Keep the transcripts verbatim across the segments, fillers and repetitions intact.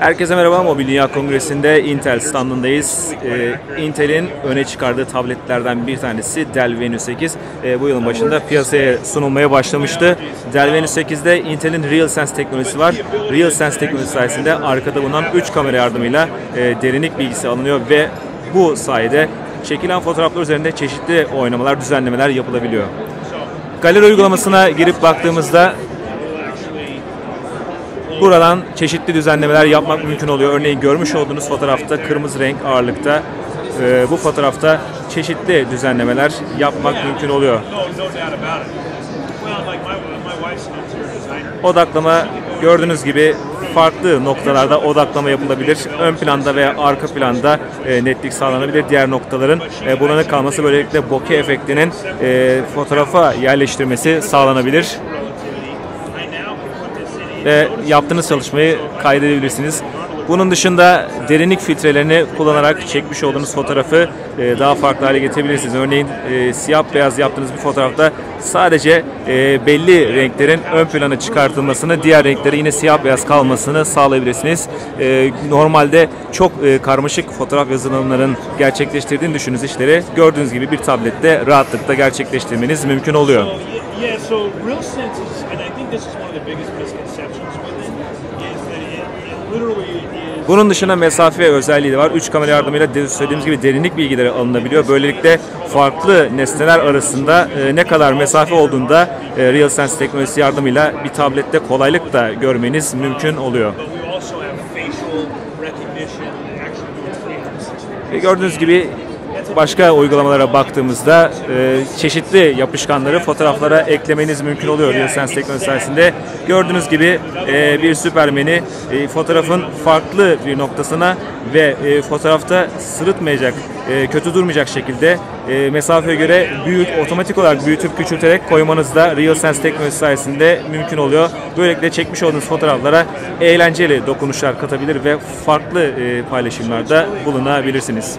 Herkese merhaba. Mobil Dünya Kongresi'nde Intel standındayız. Ee, Intel'in öne çıkardığı tabletlerden bir tanesi Dell Venue sekiz. Ee, bu yılın başında piyasaya sunulmaya başlamıştı. Dell Venue sekiz'de Intel'in RealSense teknolojisi var. RealSense teknolojisi sayesinde arkada bulunan üç kamera yardımıyla e, derinlik bilgisi alınıyor ve bu sayede çekilen fotoğraflar üzerinde çeşitli oynamalar, düzenlemeler yapılabiliyor. Galeri uygulamasına girip baktığımızda buradan çeşitli düzenlemeler yapmak mümkün oluyor. Örneğin görmüş olduğunuz fotoğrafta kırmızı renk ağırlıkta. E, bu fotoğrafta çeşitli düzenlemeler yapmak mümkün oluyor. Odaklama gördüğünüz gibi farklı noktalarda odaklama yapılabilir. Ön planda veya arka planda e, netlik sağlanabilir. Diğer noktaların e, bulanık kalması, böylelikle bokeh efektinin e, fotoğrafa yerleştirmesi sağlanabilir. Ve yaptığınız çalışmayı kaydedebilirsiniz. Bunun dışında derinlik filtrelerini kullanarak çekmiş olduğunuz fotoğrafı e, daha farklı hale getirebilirsiniz. Örneğin e, siyah beyaz yaptığınız bir fotoğrafta sadece e, belli renklerin ön plana çıkartılmasını, diğer renkleri yine siyah beyaz kalmasını sağlayabilirsiniz. E, normalde çok e, karmaşık fotoğraf yazılımların gerçekleştirdiğini düşündüğünüz işleri gördüğünüz gibi bir tablette rahatlıkla gerçekleştirmeniz mümkün oluyor. Yeah, so RealSense is, and I think this is one of the biggest misconceptions with it, is that it, it literally is... Bunun dışında mesafe özelliği de var. Üç kamera yardımıyla söylediğimiz gibi derinlik bilgileri alınabiliyor. Böylelikle farklı nesneler arasında e, ne kadar mesafe olduğunda e, RealSense teknolojisi yardımıyla bir tablette kolaylık da görmeniz mümkün oluyor. Ve gördüğünüz gibi başka uygulamalara baktığımızda e, çeşitli yapışkanları fotoğraflara eklemeniz mümkün oluyor RealSense teknolojisi sayesinde. Gördüğünüz gibi e, bir Süpermen'i e, fotoğrafın farklı bir noktasına ve e, fotoğrafta sırıtmayacak, e, kötü durmayacak şekilde e, mesafeye göre büyük, otomatik olarak büyütüp küçülterek koymanız da RealSense teknolojisi sayesinde mümkün oluyor. Böylelikle çekmiş olduğunuz fotoğraflara eğlenceli dokunuşlar katabilir ve farklı e, paylaşımlarda bulunabilirsiniz.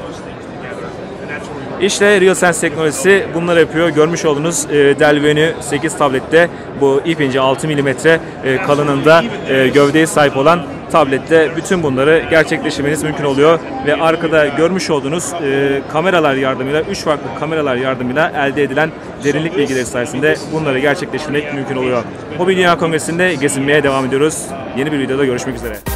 İşte RealSense teknolojisi bunları yapıyor. Görmüş olduğunuz e, Dell Venue sekiz tablette bu ip ince altı milimetre e, kalınlığında e, gövdeye sahip olan tablette bütün bunları gerçekleştirmeniz mümkün oluyor. Ve arkada görmüş olduğunuz e, kameralar yardımıyla, üç farklı kameralar yardımıyla elde edilen derinlik bilgileri sayesinde bunları gerçekleştirmek mümkün oluyor. Mobil Dünya Kongresi'nde gezinmeye devam ediyoruz. Yeni bir videoda görüşmek üzere.